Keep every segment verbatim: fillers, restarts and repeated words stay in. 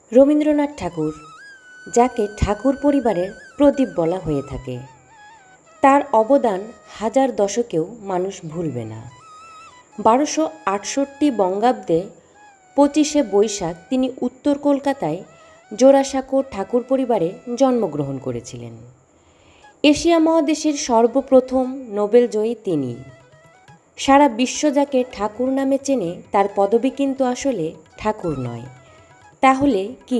রবীন্দ্রনাথ ঠাকুর, যাকে ঠাকুর পরিবারের প্রদীপ বলা হয়ে থাকে, তার অবদান হাজার দশকেও মানুষ ভুলবে না। বারোশো আটষট্টি বঙ্গাব্দে পঁচিশে বৈশাখ তিনি উত্তর কলকাতায় জোড়াসাঁকো ঠাকুর পরিবারে জন্মগ্রহণ করেছিলেন। এশিয়া মহাদেশের সর্বপ্রথম নোবেলজয়ী তিনি। সারা বিশ্ব যাকে ঠাকুর নামে চেনে, তার পদবি কিন্তু আসলে ঠাকুর নয়। তাহলে কি?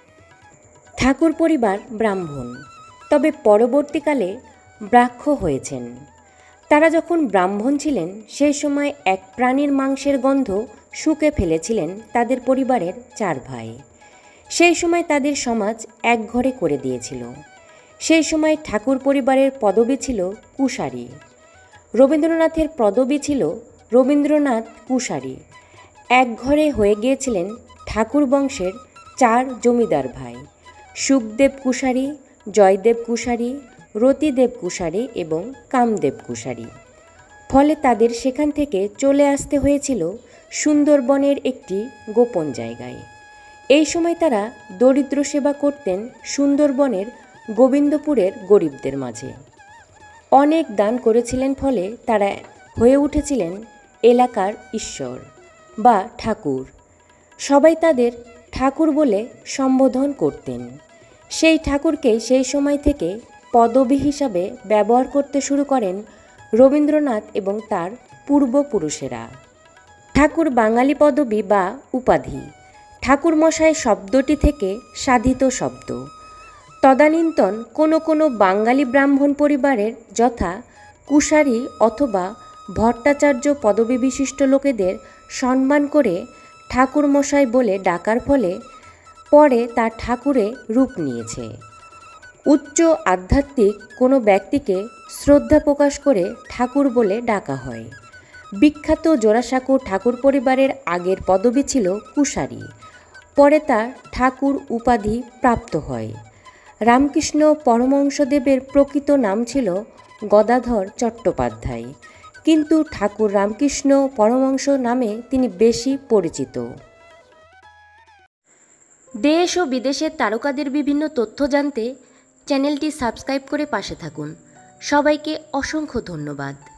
ঠাকুর পরিবার ব্রাহ্মণ, তবে পরবর্তীকালে ব্রাহ্ম হয়েছেন। তারা যখন ব্রাহ্মণ ছিলেন, সেই সময় এক প্রাণীর মাংসের গন্ধ শুঁকে ফেলেছিলেন তাদের পরিবারের চার ভাই। সেই সময় তাদের সমাজ এক ঘরে করে দিয়েছিল। সেই সময় ঠাকুর পরিবারের পদবি ছিল কুশারী। রবীন্দ্রনাথের পদবি ছিল রবীন্দ্রনাথ কুশারী। এক ঘরে হয়ে গিয়েছিলেন ঠাকুর বংশের চার জমিদার ভাই: সুখদেব কুশারী, জয়দেব কুশারী, রতিদেব কুশারী এবং কামদেব কুশারী। ফলে তাদের সেখান থেকে চলে আসতে হয়েছিল সুন্দরবনের একটি গোপন জায়গায়। এই সময় তারা দরিদ্র সেবা করতেন সুন্দরবনের গোবিন্দপুরের গরিবদের মাঝে। অনেক দান করেছিলেন, ফলে তারা হয়ে উঠেছিলেন এলাকার ঈশ্বর বা ঠাকুর। সবাই তাদের ঠাকুর বলে সম্বোধন করতেন। সেই ঠাকুরকেই সেই সময় থেকে পদবি হিসাবে ব্যবহার করতে শুরু করেন রবীন্দ্রনাথ এবং তার পূর্বপুরুষেরা। ঠাকুর বাঙালি পদবি বা উপাধি। ঠাকুর মশাই শব্দটি থেকে সাধিত শব্দ। তদানীন্তন কোনো কোনো বাঙালি ব্রাহ্মণ পরিবারের, যথা কুশারী অথবা ভট্টাচার্য পদবী বিশিষ্ট লোকেদের সম্মান করে ঠাকুর মশাই বলে ডাকার ফলে পরে তা ঠাকুরে রূপ নিয়েছে। উচ্চ আধ্যাত্মিক কোনো ব্যক্তিকে শ্রদ্ধা প্রকাশ করে ঠাকুর বলে ডাকা হয়। বিখ্যাত জোড়াসাঁকো ঠাকুর পরিবারের আগের পদবি ছিল কুশারী, পরে তা ঠাকুর উপাধি প্রাপ্ত হয়। রামকৃষ্ণ পরমহংসদেবের প্রকৃত নাম ছিল গদাধর চট্টোপাধ্যায়, কিন্তু ঠাকুর রামকৃষ্ণ পরমহংস নামে তিনি বেশি পরিচিত। দেশ ও বিদেশের তারকাদের বিভিন্ন তথ্য জানতে চ্যানেলটি সাবস্ক্রাইব করে পাশে থাকুন। সবাইকে অসংখ্য ধন্যবাদ।